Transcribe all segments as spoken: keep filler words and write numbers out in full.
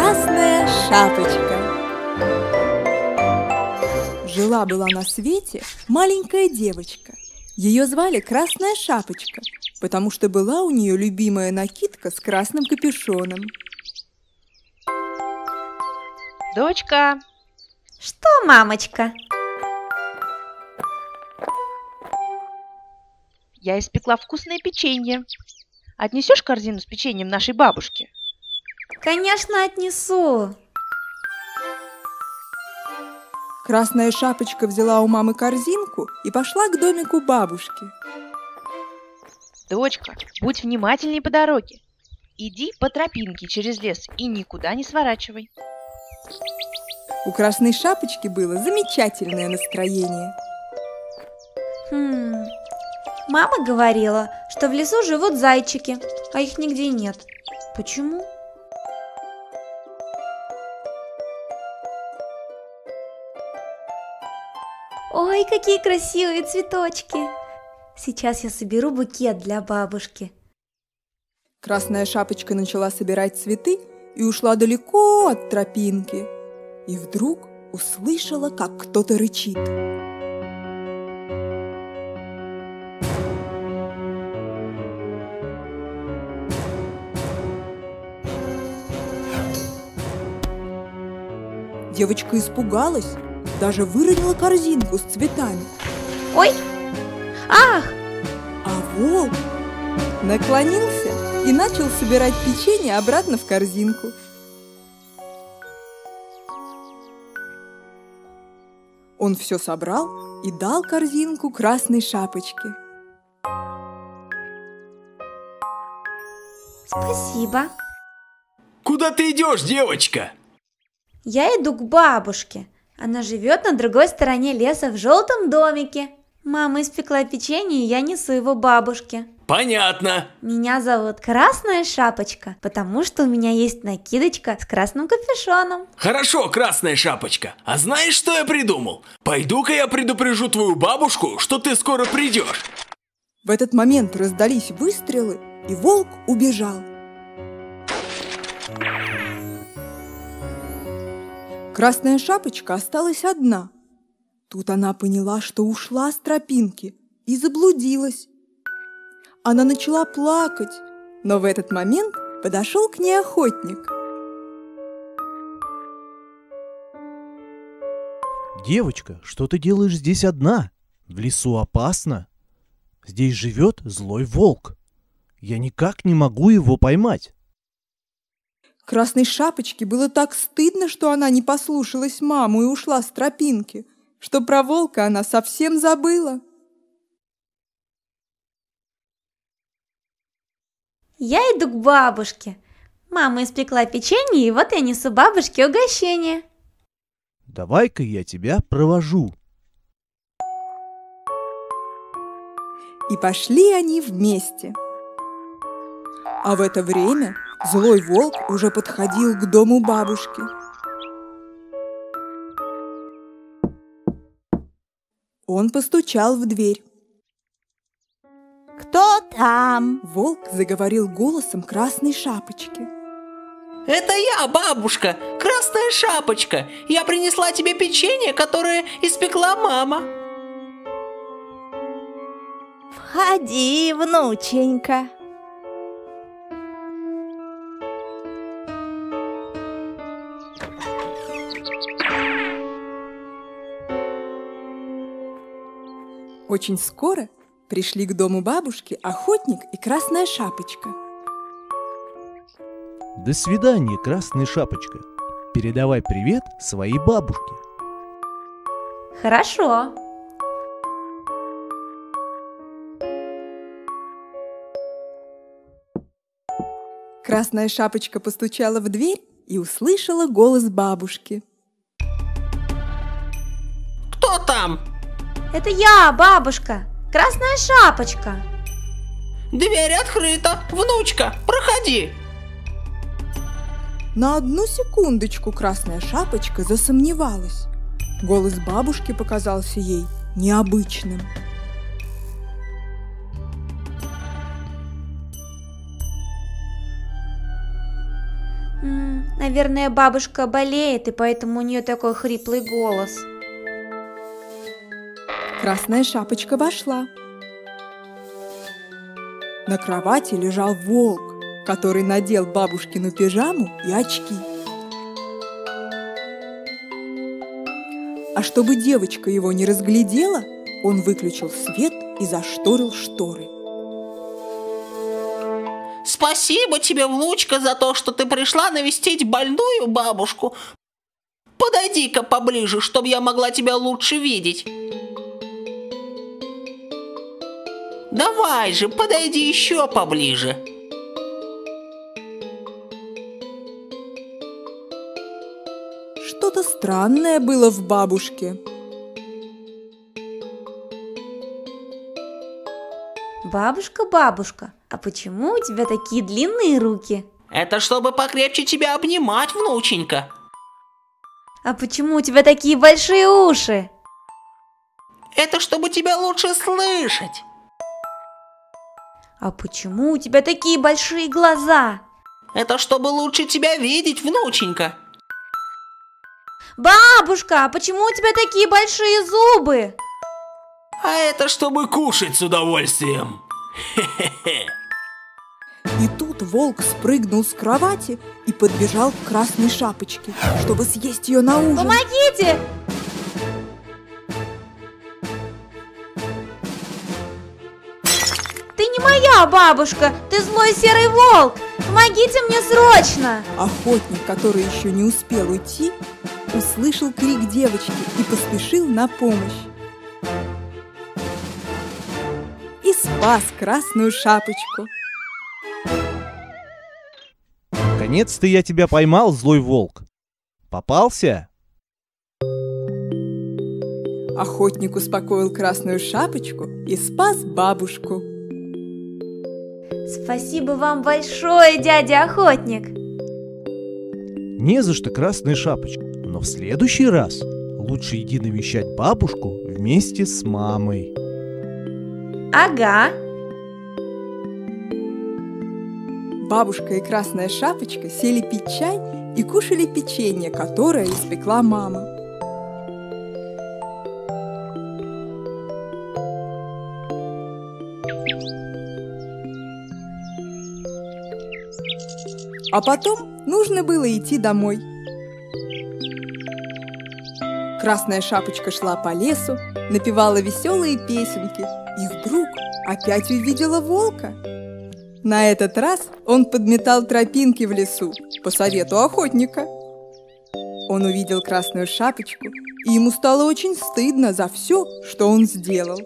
Красная шапочка. Жила-была на свете маленькая девочка. Ее звали Красная Шапочка, потому что была у нее любимая накидка с красным капюшоном. Дочка! Что, мамочка? Я испекла вкусное печенье. Отнесешь корзину с печеньем нашей бабушке? Конечно, отнесу. Красная Шапочка взяла у мамы корзинку и пошла к домику бабушки. Дочка, будь внимательней по дороге. Иди по тропинке через лес и никуда не сворачивай. У Красной Шапочки было замечательное настроение. Хм... Мама говорила, что в лесу живут зайчики, а их нигде нет. Почему? Ой, какие красивые цветочки! Сейчас я соберу букет для бабушки. Красная Шапочка начала собирать цветы и ушла далеко от тропинки. И вдруг услышала, как кто-то рычит. Девочка испугалась, даже выронила корзинку с цветами. Ой! Ах! А волк наклонился и начал собирать печенье обратно в корзинку. Он все собрал и дал корзинку Красной Шапочке. Спасибо. Куда ты идешь, девочка? Я иду к бабушке. Она живет на другой стороне леса в желтом домике. Мама испекла печенье, и я несу его бабушке. Понятно. Меня зовут Красная Шапочка, потому что у меня есть накидочка с красным капюшоном. Хорошо, Красная Шапочка. А знаешь, что я придумал? Пойду-ка я предупрежу твою бабушку, что ты скоро придешь. В этот момент раздались выстрелы, и волк убежал. Красная Шапочка осталась одна. Тут она поняла, что ушла с тропинки и заблудилась. Она начала плакать, но в этот момент подошел к ней охотник. Девочка, что ты делаешь здесь одна? В лесу опасно. Здесь живет злой волк. Я никак не могу его поймать. Красной Шапочке было так стыдно, что она не послушалась маму и ушла с тропинки, что про волка она совсем забыла. Я иду к бабушке. Мама испекла печенье, и вот я несу бабушке угощение. Давай-ка я тебя провожу. И пошли они вместе. А в это время злой волк уже подходил к дому бабушки. Он постучал в дверь. «Кто там?» Волк заговорил голосом Красной Шапочки. Это я, бабушка, Красная Шапочка. Я принесла тебе печенье, которое испекла мама. Входи, внученька. Очень скоро пришли к дому бабушки охотник и Красная Шапочка. До свидания, Красная Шапочка. Передавай привет своей бабушке. Хорошо. Красная Шапочка постучала в дверь и услышала голос бабушки. Кто там? Это я, бабушка, Красная Шапочка. Дверь открыта, внучка, проходи. На одну секундочку Красная Шапочка засомневалась. Голос бабушки показался ей необычным. М, наверное, бабушка болеет, и поэтому у нее такой хриплый голос. Красная Шапочка вошла. На кровати лежал волк, который надел бабушкину пижаму и очки. А чтобы девочка его не разглядела, он выключил свет и зашторил шторы. Спасибо тебе, внучка, за то, что ты пришла навестить больную бабушку. Подойди-ка поближе, чтобы я могла тебя лучше видеть. Давай же, подойди еще поближе. Что-то странное было в бабушке. Бабушка, бабушка, а почему у тебя такие длинные руки? Это чтобы покрепче тебя обнимать, внученька. А почему у тебя такие большие уши? Это чтобы тебя лучше слышать. А почему у тебя такие большие глаза? Это чтобы лучше тебя видеть, внученька. Бабушка, а почему у тебя такие большие зубы? А это чтобы кушать с удовольствием. Хе-хе-хе. И тут волк спрыгнул с кровати и подбежал к Красной Шапочке, чтобы съесть ее на ужин. Помогите! Ты не моя бабушка, ты злой серый волк! Помогите мне срочно! Охотник, который еще не успел уйти, услышал крик девочки и поспешил на помощь. И спас Красную Шапочку. Наконец-то я тебя поймал, злой волк. Попался? Охотник успокоил Красную Шапочку и спас бабушку. Спасибо вам большое, дядя охотник! Не за что, Красная Шапочка. Но в следующий раз лучше иди навещать бабушку вместе с мамой. Ага. Бабушка и Красная Шапочка сели пить чай и кушали печенье, которое испекла мама. А потом нужно было идти домой. Красная Шапочка шла по лесу, напевала веселые песенки и вдруг опять увидела волка. На этот раз он подметал тропинки в лесу по совету охотника. Он увидел Красную Шапочку, и ему стало очень стыдно за все, что он сделал.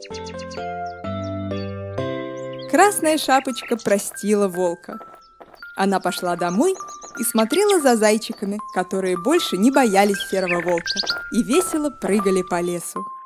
Красная Шапочка простила волка. Она пошла домой и смотрела за зайчиками, которые больше не боялись серого волка и весело прыгали по лесу.